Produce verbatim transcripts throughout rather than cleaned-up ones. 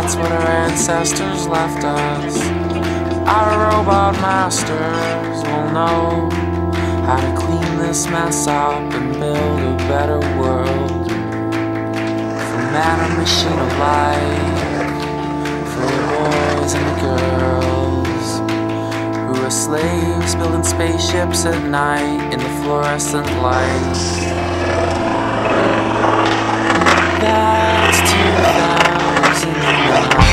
That's what our ancestors left us. Our robot masters will know how to clean this mess up and build a better world. For man and machine alike, for the boys and the girls who are slaves building spaceships at night in the fluorescent light. That's two thousand nine.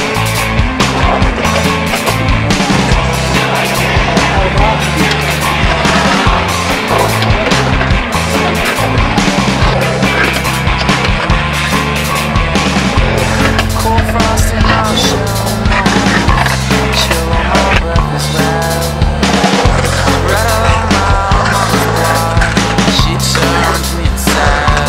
Cold frost in my shell, chill on my breath as well. Right along my mother's blood, she turns me sad.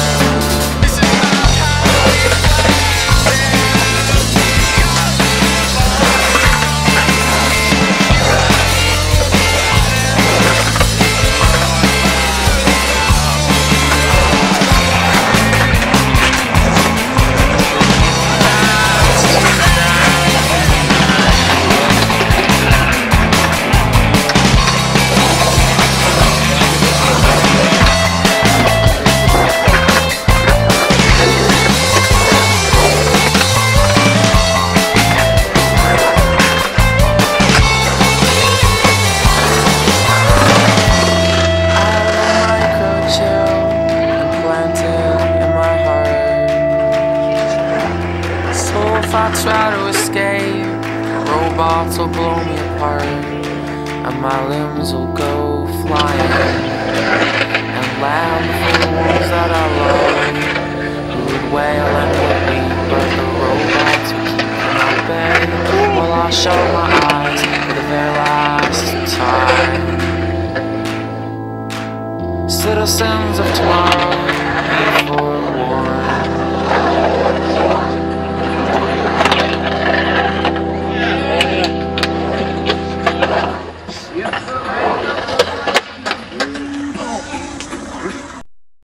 If I try to escape, robots will blow me apart, and my limbs will go flying and land for the ones that I love, who would wail and would be